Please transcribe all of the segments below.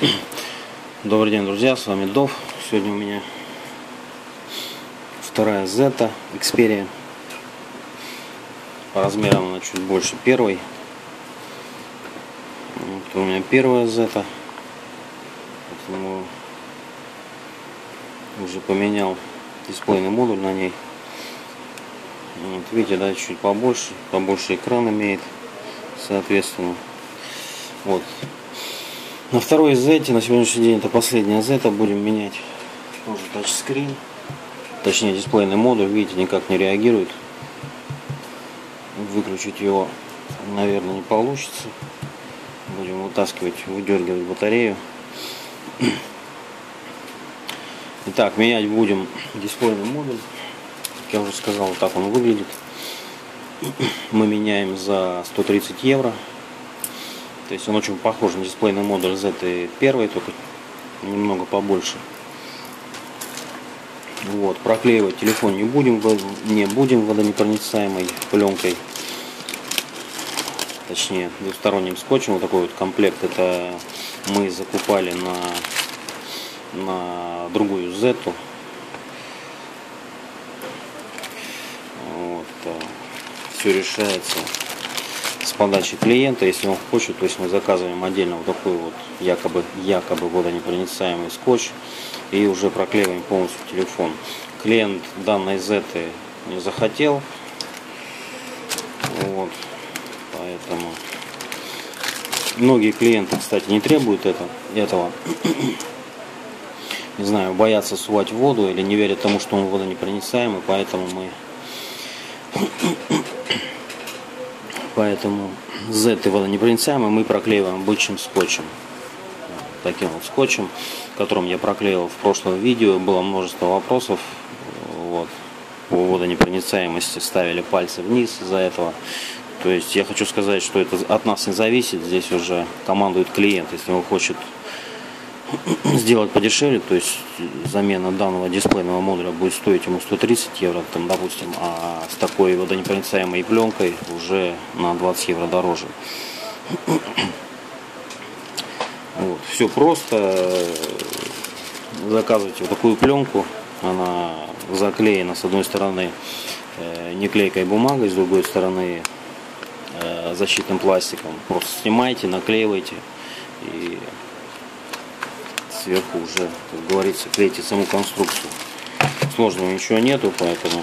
Добрый день, друзья, с вами Дов. Сегодня у меня вторая Zeta Xperia. По размерам она чуть больше первой. Вот у меня первая Zeta. Поэтому уже поменял дисплейный модуль на ней. Вот, видите, да, чуть побольше экран имеет, соответственно. Вот. На второй Zeta, на сегодняшний день это последняя Zeta, будем менять тоже тачскрин, точнее дисплейный модуль, видите, никак не реагирует. Выключить его, наверное, не получится. Будем вытаскивать, выдергивать батарею. Итак, менять будем дисплейный модуль. Как я уже сказал, вот так он выглядит. Мы меняем за 130 евро. То есть он очень похож на дисплейный модуль Zeta первой, только немного побольше. Вот, проклеивать телефон не будем водонепроницаемой пленкой. Точнее, двусторонним скотчем. Вот такой вот комплект. Это мы закупали на другую Zeta. Вот, все решается с подачи клиента, если он хочет. То есть мы заказываем отдельно вот такой вот якобы водонепроницаемый скотч и уже проклеиваем полностью телефон. Клиент данной Zeta не захотел, вот, поэтому многие клиенты, кстати, не требуют этого. Не знаю, боятся сувать в воду или не верят тому, что он водонепроницаемый, поэтому Zeta водонепроницаемый мы проклеиваем обычным скотчем. Таким вот скотчем, которым я проклеил в прошлом видео. Было множество вопросов вот, по водонепроницаемости. Ставили пальцы вниз из-за этого. То есть я хочу сказать, что это от нас не зависит. Здесь уже командует клиент. Если он хочет сделать подешевле, то есть замена данного дисплейного модуля будет стоить ему 130 евро, там, допустим, а с такой водонепроницаемой пленкой уже на 20 евро дороже. Вот, все просто. Заказывайте вот такую пленку. Она заклеена с одной стороны не клейкой бумагой, с другой стороны защитным пластиком. Просто снимайте, наклеивайте и сверху уже, как говорится, клейте саму конструкцию. Сложного ничего нету, поэтому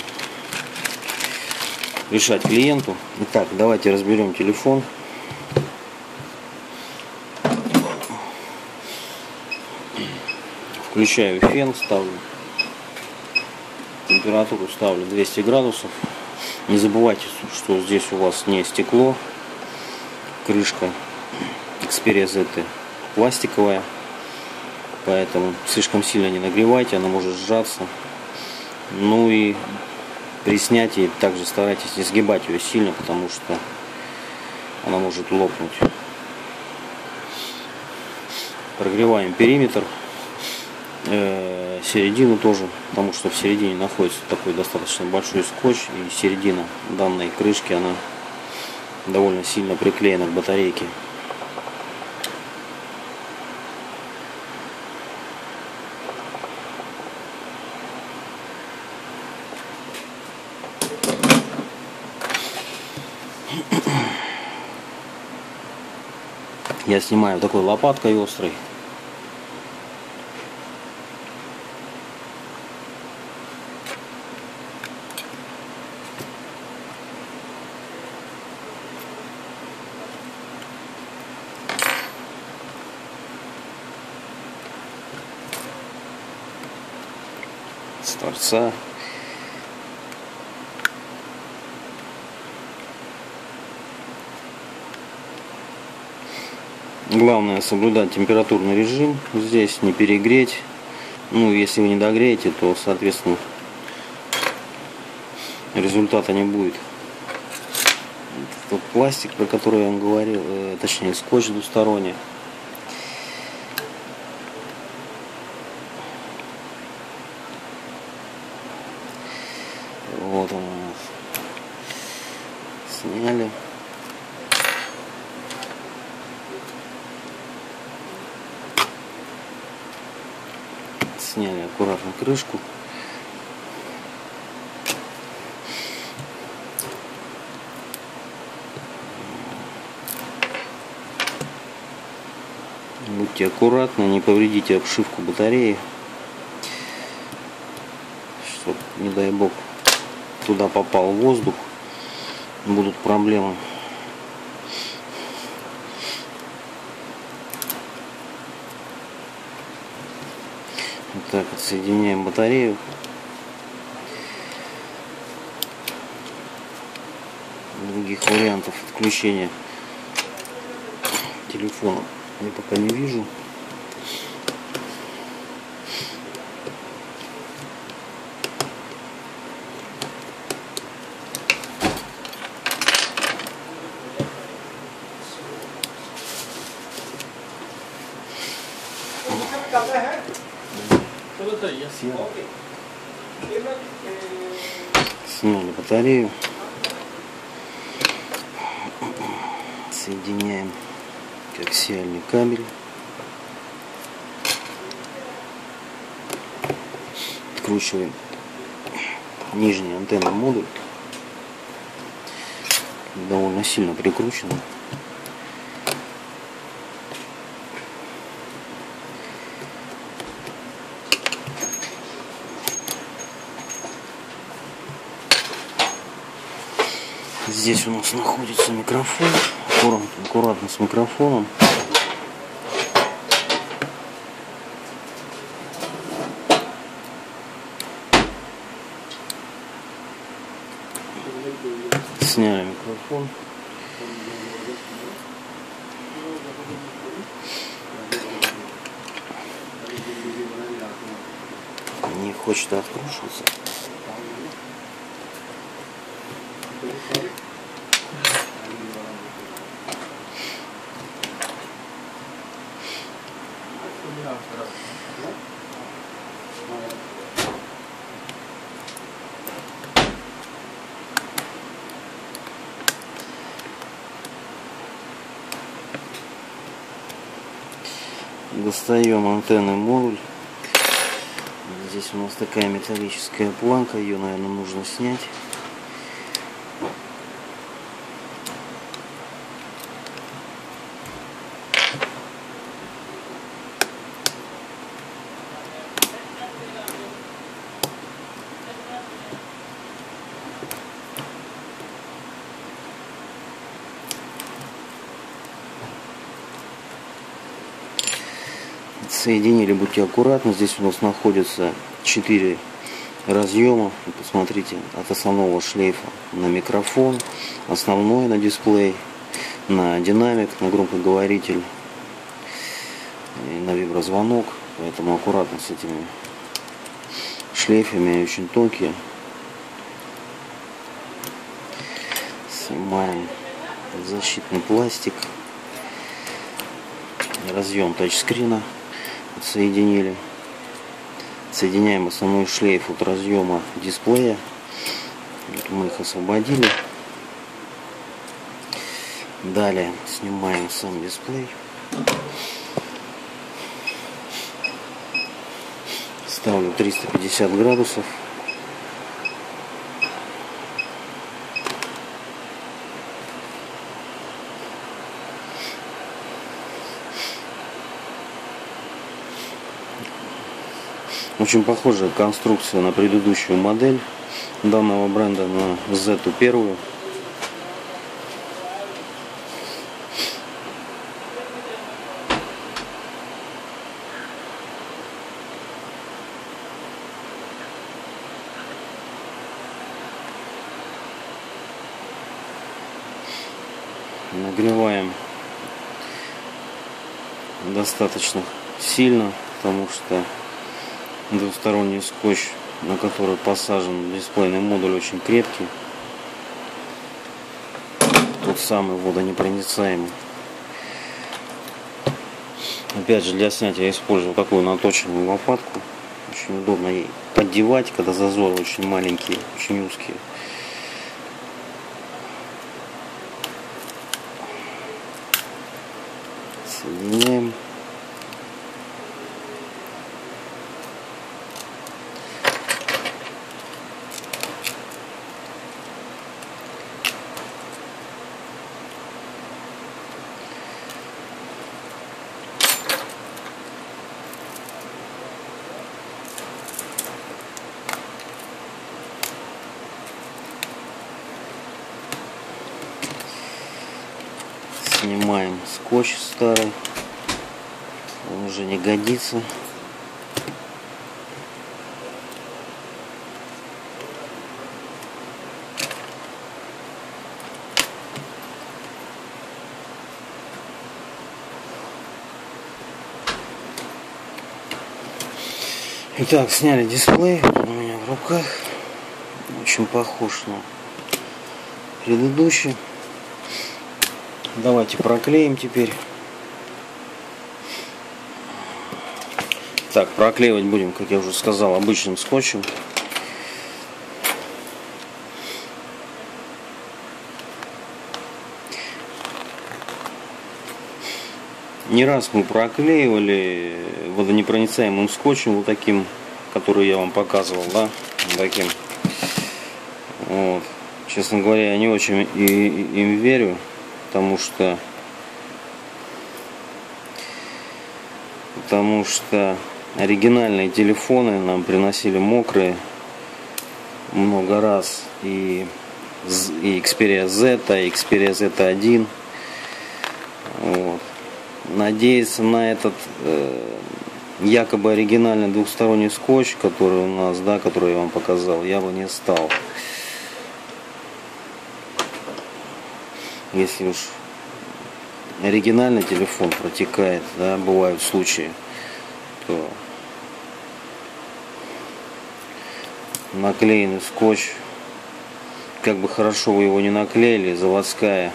решать клиенту. Итак, давайте разберем телефон. Включаю фен, ставлю температуру, ставлю 200 градусов. Не забывайте, что здесь у вас не стекло, крышка Xperia Zeta пластиковая, поэтому слишком сильно не нагревайте, она может сжаться. Ну и при снятии также старайтесь не сгибать ее сильно, потому что она может лопнуть. Прогреваем периметр. Середину тоже, потому что в середине находится такой достаточно большой скотч, и середина данной крышки она довольно сильно приклеена к батарейке. Я снимаю такой лопаткой острой. С торца. Главное соблюдать температурный режим. Здесь не перегреть. Ну, если вы не догреете, то, соответственно, результата не будет. Тот пластик, про который я вам говорил, точнее скотч двусторонний. Вот он у нас. Сняли. Сняли аккуратно крышку. Будьте аккуратны, не повредите обшивку батареи, чтобы, не дай бог, туда попал воздух, будут проблемы. Вот так вот соединяем батарею. Других вариантов отключения телефона я пока не вижу. Сняли батарею. Соединяем коаксиальный кабель. Откручиваем нижний антенный модуль. Довольно сильно прикручен. Здесь у нас находится микрофон. Аккуратно с микрофоном. Сняли микрофон. Не хочет откручиваться. Достаем антенный модуль. Здесь у нас такая металлическая планка, ее, наверное, нужно снять. Соединили, будьте аккуратны. Здесь у нас находится 4 разъема. Посмотрите, от основного шлейфа на микрофон, основной на дисплей, на динамик, на громкоговоритель и на виброзвонок. Поэтому аккуратно с этими шлейфами, очень тонкие. Снимаем защитный пластик. Разъем тачскрина соединили. Соединяем основной шлейф от разъема дисплея. Вот мы их освободили. Далее снимаем сам дисплей. Ставлю 350 градусов. Очень похожая конструкция на предыдущую модель данного бренда, на Z1. Нагреваем достаточно сильно, потому что двусторонний скотч, на который посажен дисплейный модуль, очень крепкий. Тот самый водонепроницаемый. Опять же, для снятия я использую такую наточенную лопатку. Очень удобно ей поддевать, когда зазоры очень маленькие, очень узкие. Соединяем. Вынимаем скотч старый, он уже не годится. Итак, сняли дисплей, он у меня в руках, очень похож на предыдущий. Давайте проклеим теперь. Так, проклеивать будем, как я уже сказал, обычным скотчем. Не раз мы проклеивали водонепроницаемым скотчем, вот таким, который я вам показывал, да, таким. Вот. Честно говоря, я не очень им верю, потому что оригинальные телефоны нам приносили мокрые много раз, и Xperia Z, и Xperia Z1. Вот. Надеяться на этот якобы оригинальный двухсторонний скотч, который у нас, да, который я вам показал, я бы не стал. Если уж оригинальный телефон протекает, да, бывают случаи, то наклеенный скотч, как бы хорошо вы его не наклеили, заводская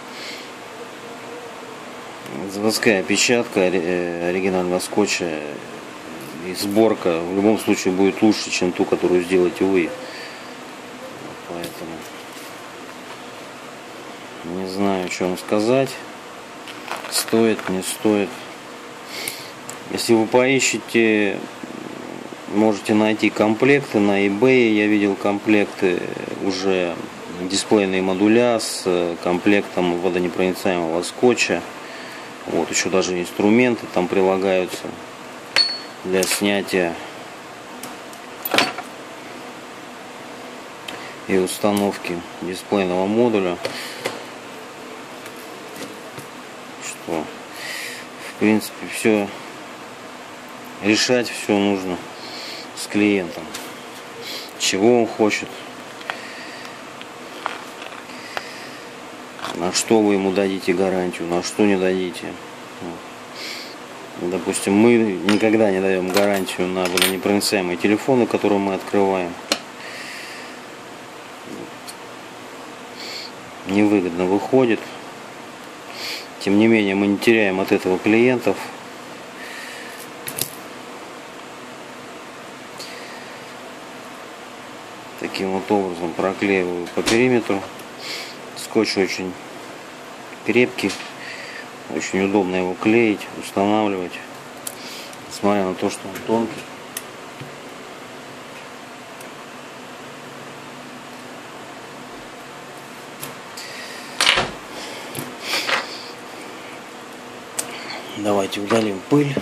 печатка оригинального скотча и сборка в любом случае будет лучше, чем ту, которую сделаете вы. Поэтому не знаю, что вам сказать. Стоит, не стоит. Если вы поищете, можете найти комплекты на eBay. Я видел комплекты уже дисплейные модуля с комплектом водонепроницаемого скотча. Вот, еще даже инструменты там прилагаются для снятия и установки дисплейного модуля. Что, в принципе, все решать все нужно с клиентом, чего он хочет, на что вы ему дадите гарантию, на что не дадите. Допустим, мы никогда не даем гарантию на водонепроницаемые телефоны, которые мы открываем. Невыгодно выходит. Тем не менее, мы не теряем от этого клиентов. Таким вот образом проклеиваю по периметру. Скотч очень крепкий, очень удобно его клеить, устанавливать, несмотря на то, что он тонкий. Давайте удалим пыль,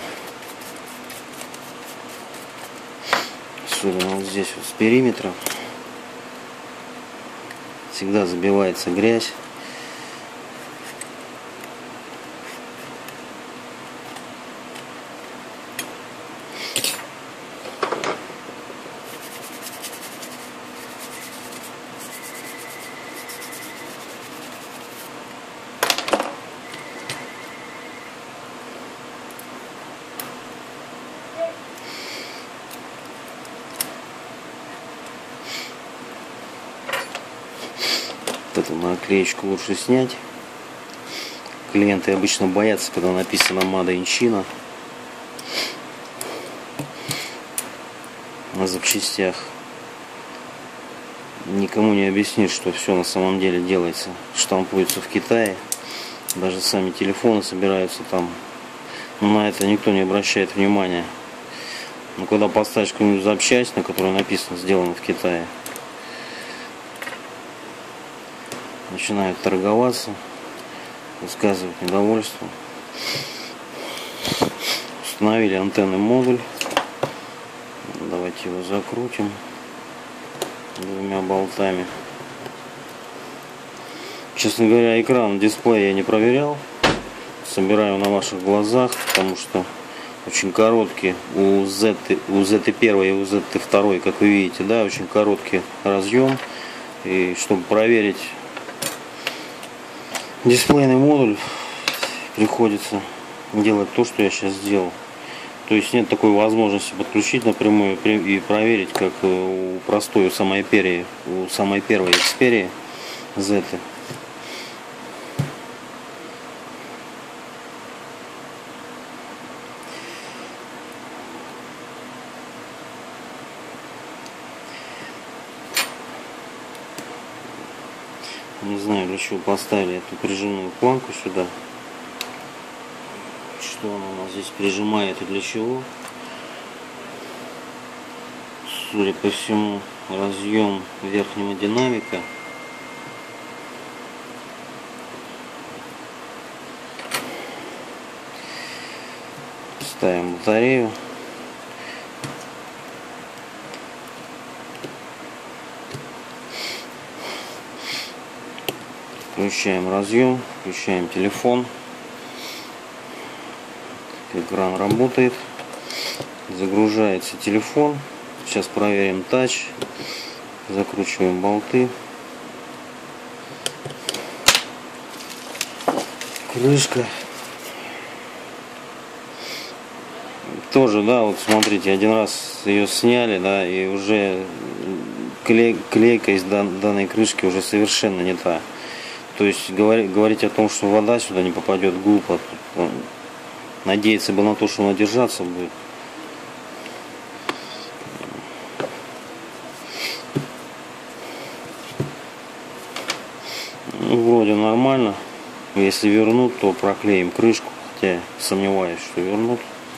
особенно вот здесь вот с периметра. Всегда забивается грязь. Вот эту наклеечку лучше снять. Клиенты обычно боятся, когда написано Made in China на запчастях. Никому не объяснишь, что все на самом деле делается, штампуется в Китае. Даже сами телефоны собираются там. Но на это никто не обращает внимания. Но когда поставишь какую-нибудь запчасть, на которой написано «сделано в Китае», начинают торговаться, высказывать недовольство. Установили антенный модуль. Давайте его закрутим двумя болтами. Честно говоря, экран дисплея я не проверял. собираю на ваших глазах, потому что очень короткие у ZT1 и у ZT2, как вы видите, да, очень короткий разъем. И чтобы проверить дисплейный модуль, приходится делать то, что я сейчас сделал. То есть нет такой возможности подключить напрямую и проверить, как у простой, у самой первой Xperia Z. Не знаю, для чего поставили эту прижимную планку сюда. Что она у нас здесь прижимает и для чего? Судя по всему, разъем верхнего динамика. Ставим батарею. Включаем разъем, включаем телефон. Экран работает. Загружается телефон. Сейчас проверим тач. Закручиваем болты. Крышка. Тоже, да, вот смотрите, один раз ее сняли, да, и уже клейка из данной крышки уже совершенно не та. То есть говорить о том, что вода сюда не попадет, глупо. Надеяться бы на то, что она держаться будет. Ну, вроде нормально. Если вернут, то проклеим крышку. Хотя сомневаюсь, что вернут.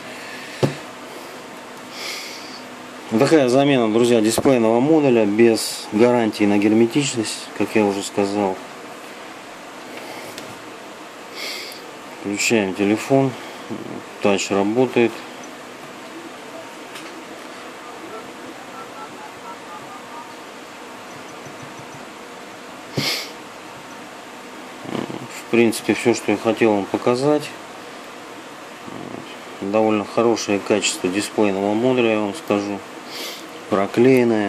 Такая замена, друзья, дисплейного модуля без гарантии на герметичность, как я уже сказал. Включаем телефон. Тач работает. В принципе, все, что я хотел вам показать. Довольно хорошее качество дисплейного модуля, я вам скажу. Проклеенное.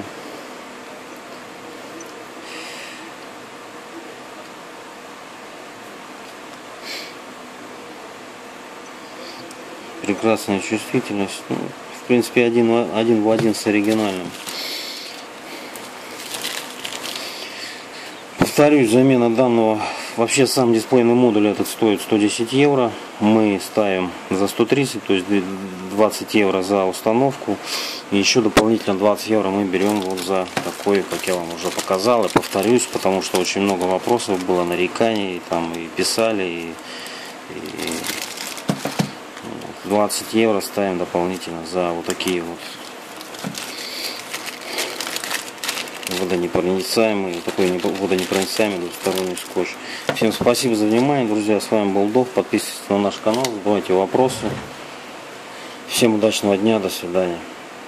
Прекрасная чувствительность. Ну, в принципе, один в один с оригинальным. Повторюсь, замена данного. Вообще сам дисплейный модуль этот стоит 110 евро. Мы ставим за 130, то есть 20 евро за установку. И еще дополнительно 20 евро мы берем вот за такой, как я вам уже показал. И повторюсь, потому что очень много вопросов было, нареканий, там и писали, и 20 евро ставим дополнительно за вот такие вот водонепроницаемый, такой водонепроницаемый двусторонний скотч. Всем спасибо за внимание, друзья. С вами был Дов. Подписывайтесь на наш канал, задавайте вопросы. Всем удачного дня, до свидания.